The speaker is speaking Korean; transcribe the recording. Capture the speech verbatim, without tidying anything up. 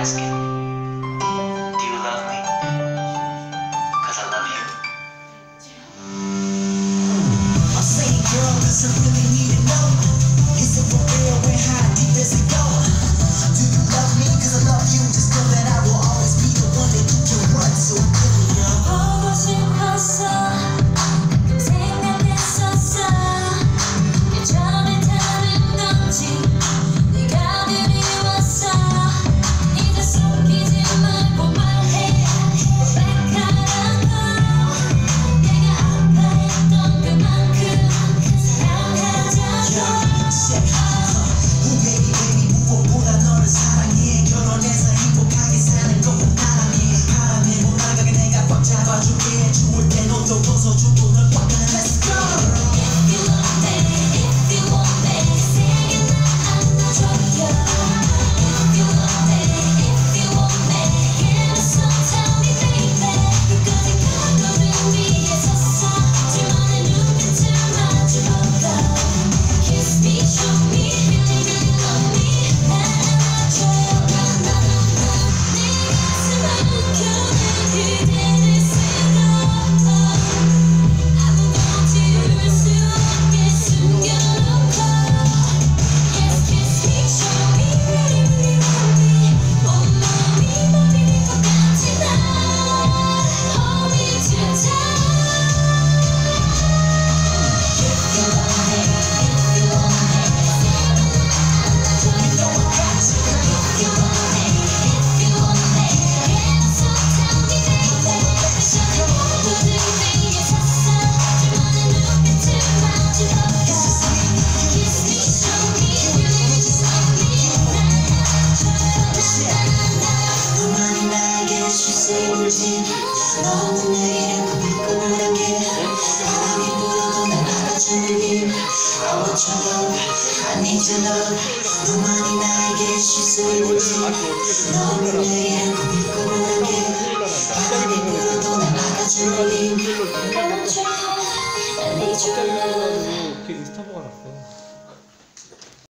asking, do you love me? Cause I love you. I'm saying, girl, cause I really need to know. Is it for real? Where how deep does it go? Do you love me? Cause I love you. Just know that I will always be the one that you can run to. 보고 싶었어. 생각했었어. 예전에 다른 건지 네가 그리웠어. 이제 숨기지 말고 말해. 고백하라고. 내가 아파했던 그만큼 사랑하자고. Oh baby baby 무엇보다 너를 사랑해. 결혼해서 행복하게 사는 것뿐 바람에 바람에 못 나가게 내가 꽉 잡아줄게. 추울 때 너도 벗어주고 널 꽉 안아. Let's go. If you want me, if you want me, 세게 날 안아줘요. If you want me, if you want me, give me some, tell me baby. 끝까지 가로등 위에 섰어. 둘만의 눈빛을 마주보고 Kiss me, show me, really really love me. 날 안아줘요. 나나나나 네 가슴 안겨내 그대를 쓰고 아무도 지울 수 없게 숨겨놓고 Yes, kiss me, show me, really really love me. 온몸이 버릴 것 같지 나 Hold me too tight. If you want me, if you want me, 세게 날 안아줘요. If you want me, if you want me, give me some, tell me baby. 시간이 가로등 위에 섰어. 둘만의 눈빛을 마주보고 Kiss me, show me, really really love me. 날 안아줘요. 나나나나 너만이 나에게 시선을 진 너는 내게 꿈을 안겨. 바람이 불어도 날 알아주는 힘. I want your love, I need your love. 너만이 나에게 시선을 진 너는 내게 꿈을 안겨. 바람이 불어도 날 알아주는 힘. I want your love, I need your love. 이렇게 스타버가 났어.